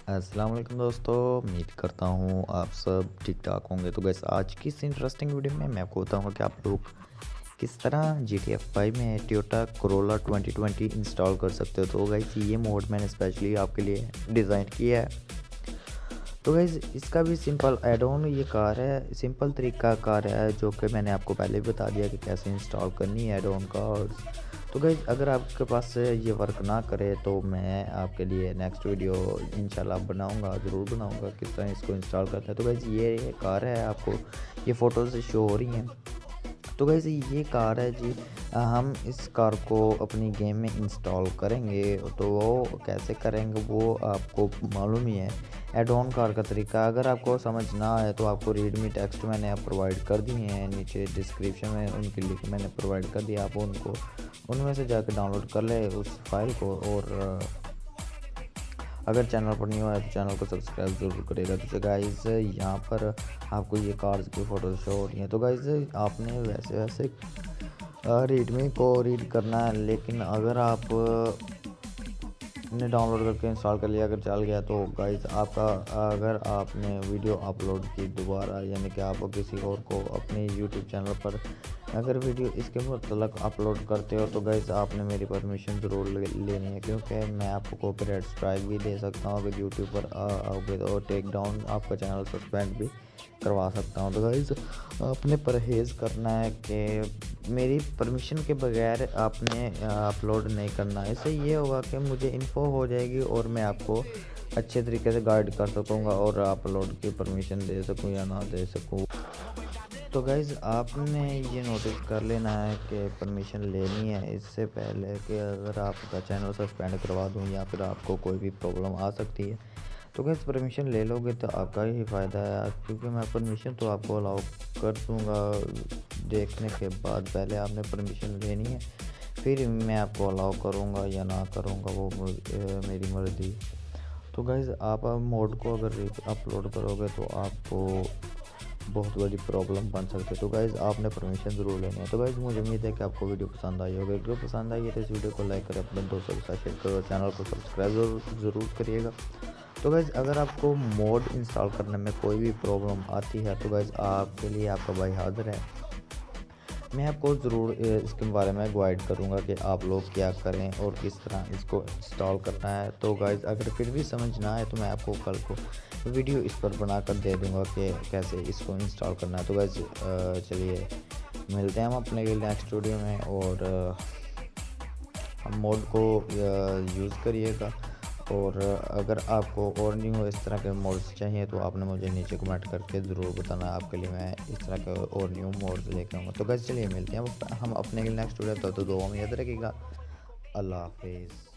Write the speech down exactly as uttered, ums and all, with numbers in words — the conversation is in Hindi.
अस्सलाम वालेकुम दोस्तों, उम्मीद करता हूँ आप सब ठीक ठाक होंगे। तो गैस आज की इस इंटरेस्टिंग वीडियो में मैं आपको बताऊँगा कि आप लोग किस तरह जी टी एफ फाइव में Toyota Corolla twenty twenty install कर सकते हो। तो गैस ये मोड मैंने स्पेशली आपके लिए डिज़ाइन किया है। तो गैस इसका भी सिंपल एड ऑन ये कार है, सिंपल तरीका कार है जो कि मैंने आपको पहले भी बता दिया कि कैसे इंस्टॉल करनी है एड ऑन का। और तो गाइज अगर आपके पास ये वर्क ना करे तो मैं आपके लिए नेक्स्ट वीडियो इंशाल्लाह बनाऊंगा, ज़रूर बनाऊंगा किस तरह इसको इंस्टॉल करते हैं। तो गाइज ये कार है, आपको ये फ़ोटोज़ शो हो रही हैं। तो गाइज ये कार है जी, हम इस कार को अपनी गेम में इंस्टॉल करेंगे। तो वो कैसे करेंगे वो आपको मालूम ही है, एड ऑन कार का तरीका। अगर आपको समझ ना आए तो आपको रीडमी टेक्स्ट मैंने आप प्रोवाइड कर दिए हैं, नीचे डिस्क्रिप्शन में उनके लिंक मैंने प्रोवाइड कर दिया। आप उनको उनमें से जाकर डाउनलोड कर ले उस फाइल को। और अगर चैनल पर नहीं हुआ है तो चैनल को सब्सक्राइब जरूर करेगा। तो गाइस यहाँ पर आपको ये कार्स की फ़ोटो शो हो रही हैं। तो गाइस आपने वैसे वैसे रीडमी को रीड करना है, लेकिन अगर आप ने डाउनलोड करके इंस्टॉल कर लिया, अगर चल गया तो गाइस आपका, अगर आपने वीडियो अपलोड की दोबारा, यानी कि आप किसी और को अपने यूट्यूब चैनल पर अगर वीडियो इसके मतलब अपलोड करते हो तो गाइस आपने मेरी परमिशन ज़रूर ले, लेनी है, क्योंकि मैं आपको कॉपीराइट स्ट्राइक भी दे सकता हूँ। अगर यूट्यूब पर आओगे तो टेक डाउन आपका चैनल सस्पेंड भी करवा सकता हूँ। तो गाइस आपने परहेज़ करना है कि मेरी परमिशन के बगैर आपने अपलोड नहीं करना। इससे ये होगा कि मुझे इन्फो हो जाएगी और मैं आपको अच्छे तरीके से गाइड कर सकूँगा और अपलोड की परमिशन दे सकूँ या ना दे सकूँ। तो गाइज़ आपने ये नोटिस कर लेना है कि परमिशन लेनी है इससे पहले कि अगर आपका चैनल सस्पेंड करवा दूँ या फिर आपको कोई भी प्रॉब्लम आ सकती है। तो गाइज़ परमिशन ले लोगे तो आपका ही फ़ायदा है, क्योंकि मैं परमिशन तो आपको अलाउ कर दूँगा। देखने के बाद पहले आपने परमिशन लेनी है, फिर मैं आपको अलाउ करूँगा या ना करूँगा, वो मेरी मर्ज़ी। तो गाइज़ आप मोड को अगर अपलोड करोगे तो आपको बहुत बड़ी प्रॉब्लम बन सकती है। तो गाइज़ आपने परमिशन ज़रूर लेनी है। तो गाइज़ मुझे उम्मीद है कि आपको वीडियो पसंद आई होगी। वीडियो पसंद आई है तो इस वीडियो को लाइक करें, अपने दोस्तों के साथ शेयर करो, चैनल को सब्सक्राइब ज़रूर ज़रूर करिएगा। तो गाइज़ अगर आपको मोड इंस्टॉल करने में कोई भी प्रॉब्लम आती है तो गाइज़ आपके लिए आपका भाई हाज़िर है। मैं आपको ज़रूर इसके बारे में गाइड करूँगा कि आप लोग क्या करें और किस तरह इसको इंस्टॉल करना है। तो गाइज़ अगर फिर भी समझ ना आए तो मैं आपको कल को वीडियो इस पर बनाकर दे दूँगा कि कैसे इसको इंस्टॉल करना है। तो गाइज़ चलिए मिलते हैं हम अपने नेक्स्ट वीडियो में, और हम मोड को यूज़ करिएगा। और अगर आपको और न्यू हो इस तरह के मोड्स चाहिए तो आपने मुझे नीचे कमेंट करके ज़रूर बताना, आपके लिए मैं इस तरह के और न्यू मोड्स लेके आऊँगा। तो गाइस चलिए मिलते हैं हम अपने नेक्स्ट वीडियो। तो दुआ में याद रखिएगा। अल्लाह हाफिज़।